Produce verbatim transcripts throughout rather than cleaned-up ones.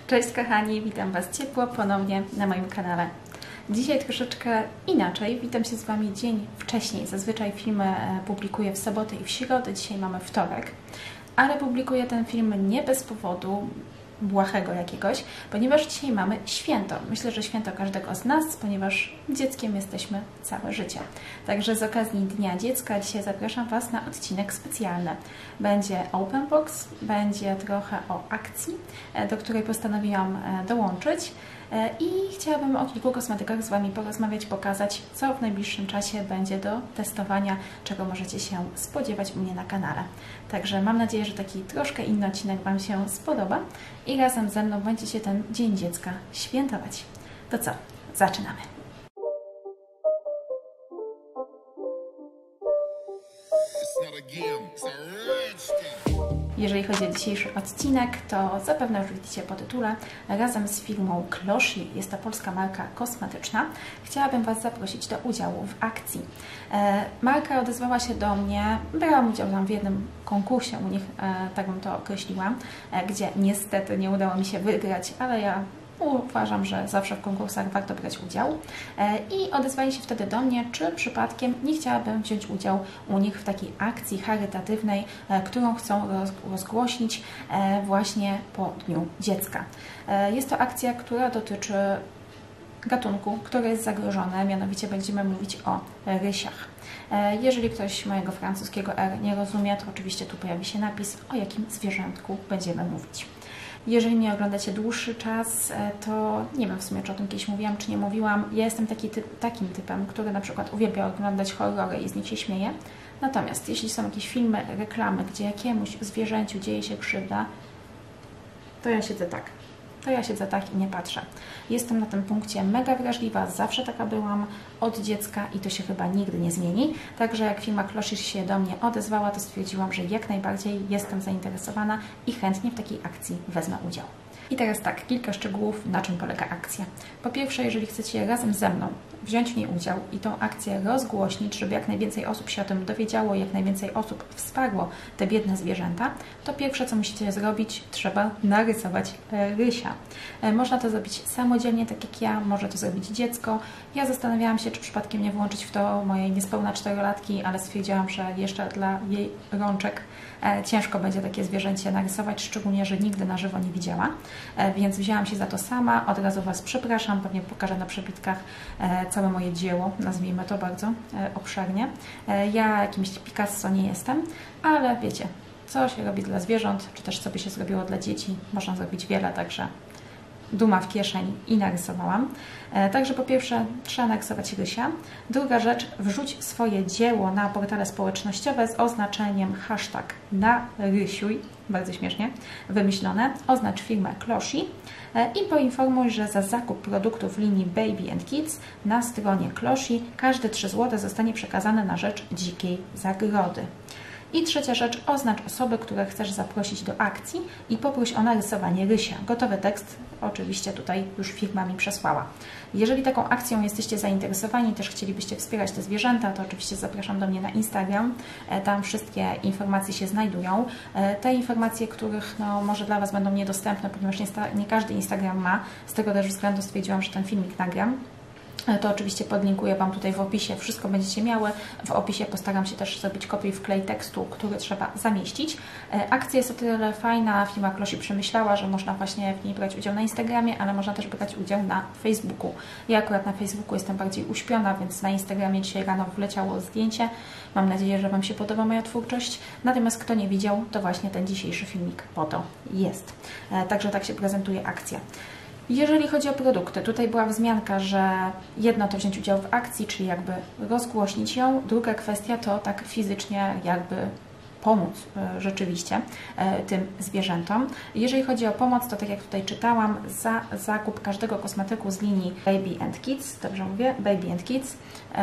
Cześć kochani, witam Was ciepło ponownie na moim kanale. Dzisiaj troszeczkę inaczej, witam się z Wami dzień wcześniej. Zazwyczaj filmy publikuję w sobotę i w środę, dzisiaj mamy wtorek, ale publikuję ten film nie bez powodu błahego jakiegoś, ponieważ dzisiaj mamy święto. Myślę, że święto każdego z nas, ponieważ dzieckiem jesteśmy całe życie. Także z okazji Dnia Dziecka dzisiaj zapraszam Was na odcinek specjalny. Będzie open box, będzie trochę o akcji, do której postanowiłam dołączyć. I chciałabym o kilku kosmetykach z Wami porozmawiać, pokazać, co w najbliższym czasie będzie do testowania, czego możecie się spodziewać u mnie na kanale. Także mam nadzieję, że taki troszkę inny odcinek Wam się spodoba i razem ze mną będziecie ten Dzień Dziecka świętować. To co? Zaczynamy! Jeżeli chodzi o dzisiejszy odcinek, to zapewne już widzicie po tytule, razem z firmą Closhi, jest to polska marka kosmetyczna, chciałabym Was zaprosić do udziału w akcji. E, marka odezwała się do mnie, brałam udział tam w jednym konkursie u nich, e, tak bym to określiła, e, gdzie niestety nie udało mi się wygrać, ale ja uważam, że zawsze w konkursach warto brać udział i odezwali się wtedy do mnie, czy przypadkiem nie chciałabym wziąć udział u nich w takiej akcji charytatywnej, którą chcą rozgłośnić właśnie po Dniu Dziecka. Jest to akcja, która dotyczy gatunku, który jest zagrożony, mianowicie będziemy mówić o rysiach. Jeżeli ktoś mojego francuskiego R nie rozumie, to oczywiście tu pojawi się napis, o jakim zwierzętku będziemy mówić. Jeżeli mnie oglądacie dłuższy czas, to nie wiem w sumie, czy o tym kiedyś mówiłam, czy nie mówiłam. Ja jestem taki typ, takim typem, który na przykład uwielbia oglądać horrory i z nich się śmieje. Natomiast jeśli są jakieś filmy, reklamy, gdzie jakiemuś zwierzęciu dzieje się krzywda, to ja siedzę tak. To ja siedzę tak i nie patrzę. Jestem na tym punkcie mega wrażliwa, zawsze taka byłam od dziecka i to się chyba nigdy nie zmieni. Także jak firma Closhi się do mnie odezwała, to stwierdziłam, że jak najbardziej jestem zainteresowana i chętnie w takiej akcji wezmę udział. I teraz tak, kilka szczegółów, na czym polega akcja. Po pierwsze, jeżeli chcecie razem ze mną wziąć w niej udział i tą akcję rozgłośnić, żeby jak najwięcej osób się o tym dowiedziało, jak najwięcej osób wsparło te biedne zwierzęta, to pierwsze, co musicie zrobić, trzeba narysować rysia. Można to zrobić samodzielnie, tak jak ja, może to zrobić dziecko. Ja zastanawiałam się, czy przypadkiem nie włączyć w to mojej niespełna czterolatki, ale stwierdziłam, że jeszcze dla jej rączek ciężko będzie takie zwierzęcie narysować, szczególnie, że nigdy na żywo nie widziała. Więc wzięłam się za to sama, od razu Was przepraszam, pewnie pokażę na przebitkach całe moje dzieło, nazwijmy to bardzo obszernie. Ja jakimś Picasso nie jestem, ale wiecie, co się robi dla zwierząt, czy też co by się zrobiło dla dzieci, można zrobić wiele, także duma w kieszeń i narysowałam. Także po pierwsze trzeba narysować rysia. Druga rzecz, wrzuć swoje dzieło na portale społecznościowe z oznaczeniem hashtag narysiuj, bardzo śmiesznie wymyślone, oznacz firmę Closhi i poinformuj, że za zakup produktów linii Baby and Kids na stronie Closhi każde trzy złote zostanie przekazane na rzecz dzikiej zagrody. I trzecia rzecz, oznacz osoby, które chcesz zaprosić do akcji i poproś o narysowanie rysia. Gotowy tekst oczywiście tutaj już firma mi przesłała. Jeżeli taką akcją jesteście zainteresowani, też chcielibyście wspierać te zwierzęta, to oczywiście zapraszam do mnie na Instagram. Tam wszystkie informacje się znajdują. Te informacje, których no, może dla Was będą niedostępne, ponieważ nie, nie każdy Instagram ma, z tego też względu stwierdziłam, że ten filmik nagram. To oczywiście podlinkuję Wam tutaj w opisie, wszystko będziecie miały. W opisie postaram się też zrobić kopiuj wklej tekstu, który trzeba zamieścić. Akcja jest o tyle fajna, firma Closhi przemyślała, że można właśnie w niej brać udział na Instagramie, ale można też brać udział na Facebooku. Ja akurat na Facebooku jestem bardziej uśpiona, więc na Instagramie dzisiaj rano wleciało zdjęcie. Mam nadzieję, że Wam się podoba moja twórczość. Natomiast kto nie widział, to właśnie ten dzisiejszy filmik po to jest. Także tak się prezentuje akcja. Jeżeli chodzi o produkty, tutaj była wzmianka, że jedno to wziąć udział w akcji, czyli jakby rozgłośnić ją, druga kwestia to tak fizycznie jakby pomóc rzeczywiście tym zwierzętom. Jeżeli chodzi o pomoc, to tak jak tutaj czytałam, za zakup każdego kosmetyku z linii Baby and Kids, dobrze mówię, Baby and Kids,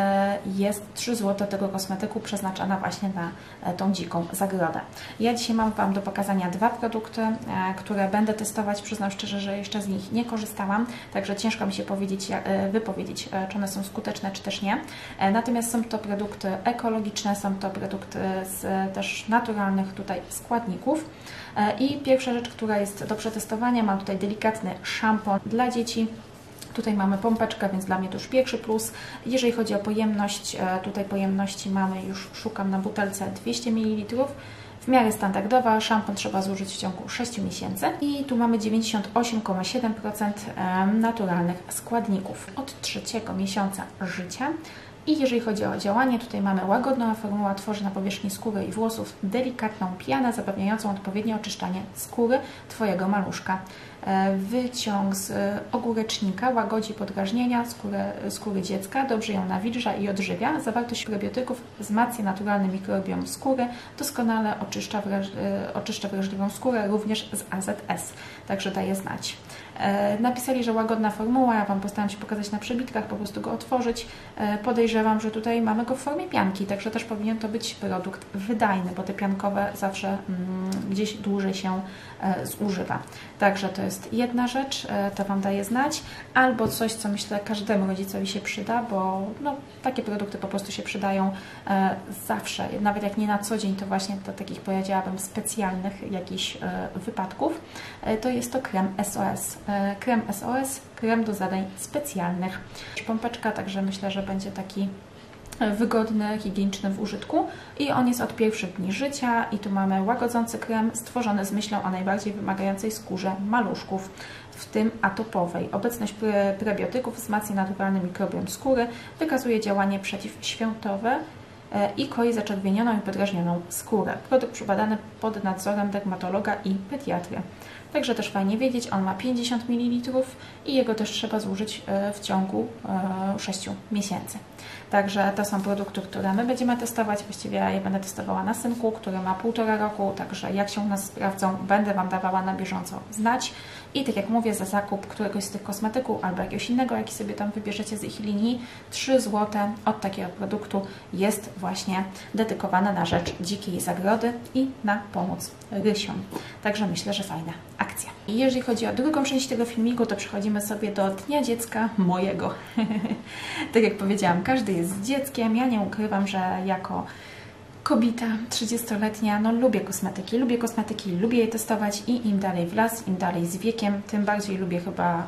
jest trzy złote tego kosmetyku przeznaczona właśnie na tą dziką zagrodę. Ja dzisiaj mam Wam do pokazania dwa produkty, które będę testować. Przyznam szczerze, że jeszcze z nich nie korzystałam, także ciężko mi się powiedzieć, wypowiedzieć, czy one są skuteczne, czy też nie. Natomiast są to produkty ekologiczne, są to produkty z też też naturalnych tutaj składników. I pierwsza rzecz, która jest do przetestowania, mam tutaj delikatny szampon dla dzieci. Tutaj mamy pompeczkę, więc dla mnie to już pierwszy plus. Jeżeli chodzi o pojemność, tutaj pojemności mamy, już szukam na butelce dwieście mililitrów. W miarę standardowa, szampon trzeba zużyć w ciągu sześciu miesięcy i tu mamy dziewięćdziesiąt osiem przecinek siedem procent naturalnych składników od trzeciego miesiąca życia. I jeżeli chodzi o działanie, tutaj mamy łagodną formuła, tworzy na powierzchni skóry i włosów delikatną pianę zapewniającą odpowiednie oczyszczanie skóry Twojego maluszka. Wyciąg z ogórecznika łagodzi podrażnienia skóry, skóry dziecka, dobrze ją nawilża i odżywia. Zawartość probiotyków wzmacnia naturalny mikrobiom skóry, doskonale oczyszcza, wraż, oczyszcza wrażliwą skórę, również z A Z S, także daje znać. Napisali, że łagodna formuła, ja Wam postaram się pokazać na przebitkach, po prostu go otworzyć. Podejrzewam, że tutaj mamy go w formie pianki, także też powinien to być produkt wydajny, bo te piankowe zawsze mm, gdzieś dłużej się e, zużywa. Także to jest jedna rzecz, e, to Wam daje znać, albo coś, co myślę każdemu rodzicowi się przyda, bo no, takie produkty po prostu się przydają e, zawsze, nawet jak nie na co dzień, to właśnie do takich, powiedziałabym, specjalnych jakichś e, wypadków. E, to jest to krem S O S. E, krem S O S, krem do zadań specjalnych. Pompeczka, także myślę, że będzie taki wygodny, higieniczny w użytku i on jest od pierwszych dni życia i tu mamy łagodzący krem stworzony z myślą o najbardziej wymagającej skórze maluszków, w tym atopowej. Obecność prebiotyków wzmacnia naturalny mikrobiom skóry, wykazuje działanie przeciwświątowe i koi zaczerwienioną i podrażnioną skórę. Produkt przebadany pod nadzorem dermatologa i pediatry. Także też fajnie wiedzieć, on ma pięćdziesiąt mililitrów i jego też trzeba zużyć w ciągu sześciu miesięcy. Także to są produkty, które my będziemy testować. Właściwie ja je będę testowała na synku, który ma półtora roku, także jak się u nas sprawdzą, będę Wam dawała na bieżąco znać. I tak jak mówię, za zakup któregoś z tych kosmetyków albo jakiegoś innego, jaki sobie tam wybierzecie z ich linii, trzy złote od takiego produktu jest właśnie dedykowane na rzecz dzikiej zagrody i na pomoc rysiom. Także myślę, że fajna akcja. I jeżeli chodzi o drugą część tego filmiku, to przechodzimy sobie do Dnia Dziecka mojego. Tak jak powiedziałam, każdy jest dzieckiem. Ja nie ukrywam, że jako kobieta trzydziestoletnia, no lubię kosmetyki, lubię kosmetyki, lubię je testować i im dalej w las, im dalej z wiekiem, tym bardziej lubię chyba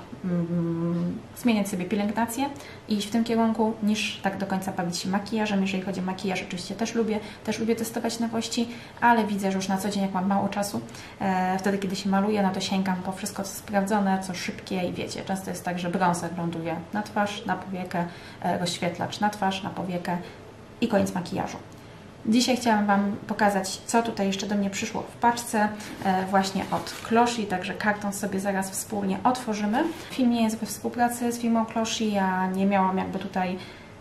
mm, zmieniać sobie pielęgnację i iść w tym kierunku, niż tak do końca bawić się makijażem. Jeżeli chodzi o makijaż, oczywiście też lubię, też lubię testować nowości, ale widzę, że już na co dzień, jak mam mało czasu, e, wtedy, kiedy się maluję, no to sięgam po wszystko, co sprawdzone, co szybkie i wiecie, często jest tak, że bronzer ląduje na twarz, na powiekę, e, rozświetlacz na twarz, na powiekę i koniec makijażu. Dzisiaj chciałam Wam pokazać, co tutaj jeszcze do mnie przyszło w paczce, e, właśnie od Closhi, także karton sobie zaraz wspólnie otworzymy. Film nie jest we współpracy z firmą Closhi, ja nie miałam jakby tutaj,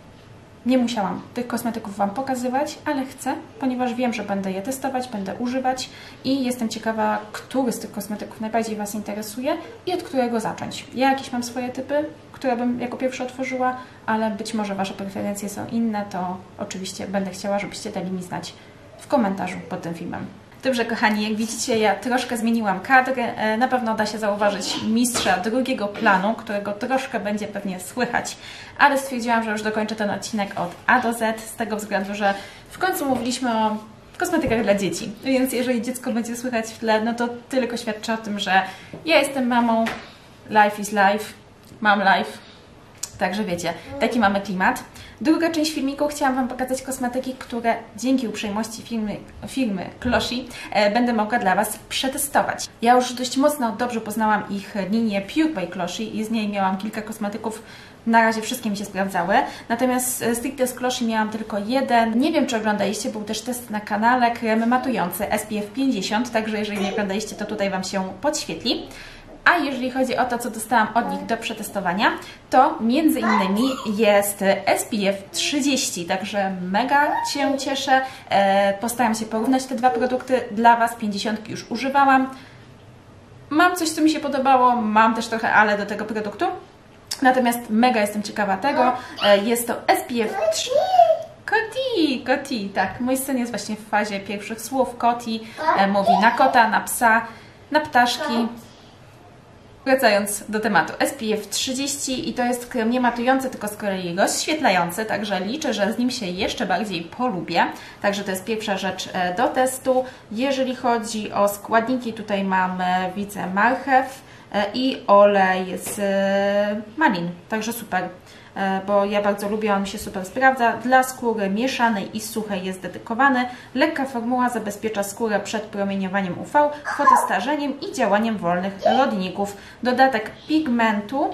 nie musiałam tych kosmetyków Wam pokazywać, ale chcę, ponieważ wiem, że będę je testować, będę używać i jestem ciekawa, który z tych kosmetyków najbardziej Was interesuje i od którego zacząć. Ja jakieś mam swoje typy, które bym jako pierwsze otworzyła, ale być może Wasze preferencje są inne, to oczywiście będę chciała, żebyście dali mi znać w komentarzu pod tym filmem. Dobrze, kochani, jak widzicie, ja troszkę zmieniłam kadr. Na pewno da się zauważyć mistrza drugiego planu, którego troszkę będzie pewnie słychać, ale stwierdziłam, że już dokończę ten odcinek od A do Z, z tego względu, że w końcu mówiliśmy o kosmetykach dla dzieci, więc jeżeli dziecko będzie słychać w tle, no to tylko świadczy o tym, że ja jestem mamą, life is life, mam life, także wiecie, taki mamy klimat. Druga część filmiku chciałam Wam pokazać kosmetyki, które dzięki uprzejmości firmy, firmy Closhi e, będę mogła dla Was przetestować. Ja już dość mocno, dobrze poznałam ich linię Pure by Closhi i z niej miałam kilka kosmetyków. Na razie wszystkie mi się sprawdzały, natomiast stricte z Closhi miałam tylko jeden. Nie wiem, czy oglądaliście, był też test na kanale, krem matujący S P F pięćdziesiąt, także jeżeli nie oglądaliście, to tutaj Wam się podświetli. A jeżeli chodzi o to, co dostałam od nich do przetestowania, to między innymi jest S P F trzydzieści, także mega się cieszę. Postaram się porównać te dwa produkty. Dla Was pięćdziesiątki już używałam. Mam coś, co mi się podobało, mam też trochę ale do tego produktu. Natomiast mega jestem ciekawa tego. Jest to S P F trzydzieści. Koti, Koti, tak. Mój syn jest właśnie w fazie pierwszych słów. Koti mówi na kota, na psa, na ptaszki. Wracając do tematu, S P F trzydzieści i to jest krem nie matujący, tylko z kolei rozświetlający, także liczę, że z nim się jeszcze bardziej polubię. Także to jest pierwsza rzecz do testu. Jeżeli chodzi o składniki, tutaj mamy, widzę, marchew i olej z malin, także super, bo ja bardzo lubię, on mi się super sprawdza. Dla skóry mieszanej i suchej jest dedykowany. Lekka formuła zabezpiecza skórę przed promieniowaniem U V, fotostarzeniem i działaniem wolnych rodników. Dodatek pigmentu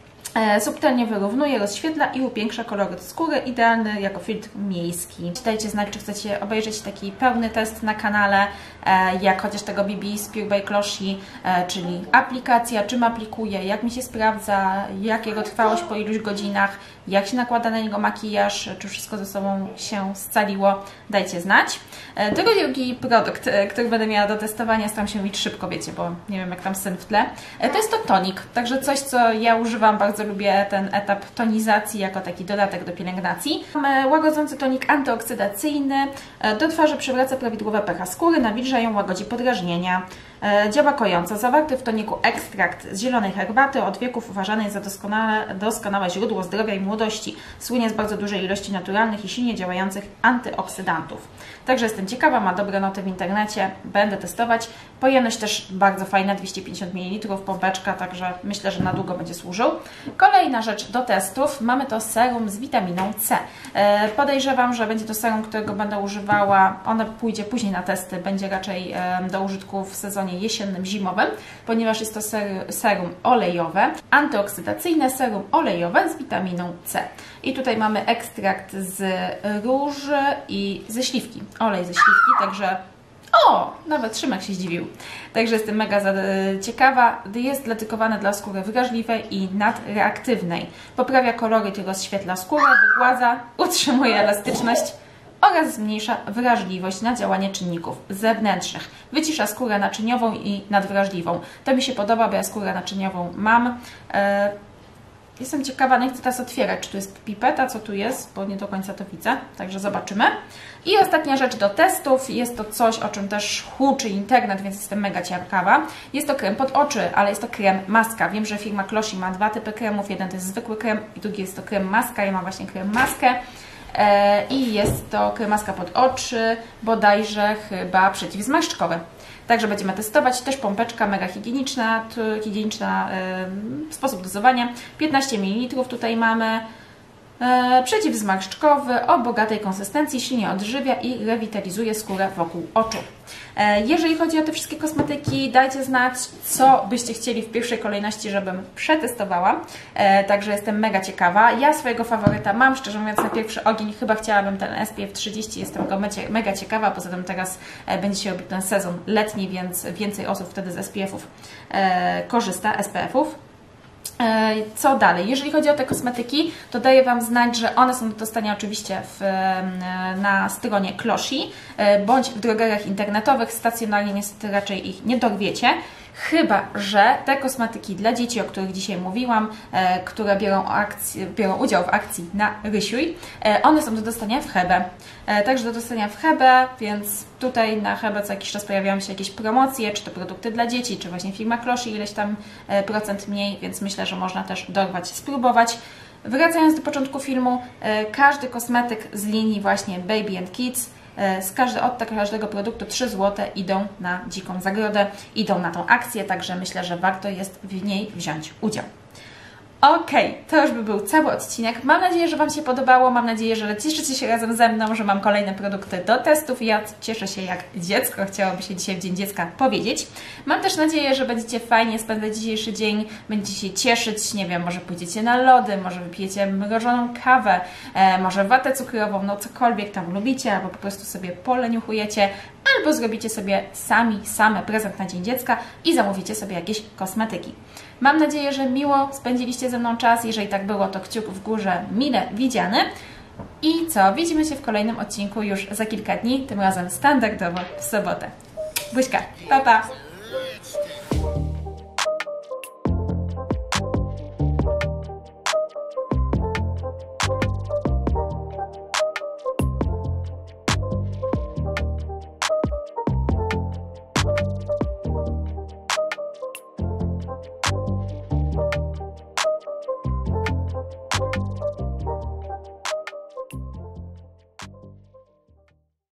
e, subtelnie wyrównuje, rozświetla i upiększa koloryt skóry, idealny jako filtr miejski. Dajcie znać, czy chcecie obejrzeć taki pełny test na kanale, e, jak chociaż tego B B z Pure by Closhi, e, czyli aplikacja, czym aplikuję, jak mi się sprawdza, jak jego trwałość po iluś godzinach, jak się nakłada na niego makijaż, czy wszystko ze sobą się scaliło, dajcie znać. Drugi produkt, który będę miała do testowania, staram się mówić szybko, wiecie, bo nie wiem jak tam syn w tle, to jest to tonik, także coś, co ja używam, bardzo lubię ten etap tonizacji jako taki dodatek do pielęgnacji. Mamy łagodzący tonik antyoksydacyjny, do twarzy przywraca prawidłowe pH skóry, nawilża ją, łagodzi podrażnienia. Działa kojąco. Zawarty w toniku ekstrakt z zielonej herbaty, od wieków uważany jest za doskonałe, doskonałe źródło zdrowia i młodości. Słynie z bardzo dużej ilości naturalnych i silnie działających antyoksydantów. Także jestem ciekawa, ma dobre noty w internecie, będę testować. Pojemność też bardzo fajna, dwieście pięćdziesiąt mililitrów, pompeczka, także myślę, że na długo będzie służył. Kolejna rzecz do testów, mamy to serum z witaminą C. Podejrzewam, że będzie to serum, którego będę używała, ono pójdzie później na testy, będzie raczej do użytku w sezonie jesiennym, zimowym, ponieważ jest to serum olejowe, antyoksydacyjne serum olejowe z witaminą C. I tutaj mamy ekstrakt z róży i ze śliwki, olej ze śliwki, także o, nawet Szymek się zdziwił. Także jestem mega ciekawa. Jest dedykowane dla skóry wrażliwej i nadreaktywnej. Poprawia koloryt i rozświetla skórę, wygładza, utrzymuje elastyczność oraz zmniejsza wrażliwość na działanie czynników zewnętrznych. Wycisza skórę naczyniową i nadwrażliwą. To mi się podoba, bo ja skórę naczyniową mam. E Jestem ciekawa, nie chcę teraz otwierać, czy tu jest pipeta, co tu jest, bo nie do końca to widzę, także zobaczymy. I ostatnia rzecz do testów, jest to coś, o czym też huczy internet, więc jestem mega ciekawa. Jest to krem pod oczy, ale jest to krem maska. Wiem, że firma Closhi ma dwa typy kremów, jeden to jest zwykły krem i drugi jest to krem maska, ja mam właśnie krem maskę. I jest to krem maska pod oczy, bodajże chyba przeciwzmarszczkowy. Także będziemy testować, też pompeczka mega higieniczna, higieniczna yy, sposób dozowania, piętnaście mililitrów tutaj mamy, yy, przeciwzmarszczkowy, o bogatej konsystencji, silnie odżywia i rewitalizuje skórę wokół oczu. Yy, jeżeli chodzi o te wszystkie kosmetyki, dajcie znać, co byście chcieli w pierwszej kolejności, żebym przetestowała, yy, także jestem mega ciekawa. Ja swojego faworyta mam, szczerze mówiąc na pierwszy ogień chyba chciałabym ten S P F trzydzieści, jestem go mega ciekawa, poza tym teraz yy, będzie się robił ten sezon letni, więc więcej osób wtedy z S P F-ów yy, korzysta, S P F-ów. Co dalej? Jeżeli chodzi o te kosmetyki, to daję Wam znać, że one są do dostania oczywiście w, na stronie Closhi bądź w drogeriach internetowych. Stacjonarnie niestety raczej ich nie dorwiecie. Chyba że te kosmetyki dla dzieci, o których dzisiaj mówiłam, e, które biorą, akcji, biorą udział w akcji na Rysiuj, e, one są do dostania w Hebe. E, także do dostania w Hebe, więc tutaj na Hebe co jakiś czas pojawiają się jakieś promocje, czy to produkty dla dzieci, czy właśnie firma Closhi ileś tam e, procent mniej, więc myślę, że można też dorwać, spróbować. Wracając do początku filmu, e, każdy kosmetyk z linii właśnie Baby and Kids, z każdy, od każdego produktu trzy złote idą na dziką zagrodę, idą na tą akcję, także myślę, że warto jest w niej wziąć udział. Ok, to już by był cały odcinek. Mam nadzieję, że Wam się podobało. Mam nadzieję, że cieszycie się razem ze mną, że mam kolejne produkty do testów. Ja cieszę się jak dziecko, chciałoby się dzisiaj w Dzień Dziecka powiedzieć. Mam też nadzieję, że będziecie fajnie spędzać dzisiejszy dzień, będziecie się cieszyć, nie wiem, może pójdziecie na lody, może wypijecie mrożoną kawę, e, może watę cukrową, no cokolwiek tam lubicie, albo po prostu sobie poleniuchujecie, albo zrobicie sobie sami, same prezent na Dzień Dziecka i zamówicie sobie jakieś kosmetyki. Mam nadzieję, że miło spędziliście ze mną czas. Jeżeli tak było, to kciuk w górze mile widziany. I co? Widzimy się w kolejnym odcinku już za kilka dni, tym razem standardowo w sobotę. Buźka, pa pa!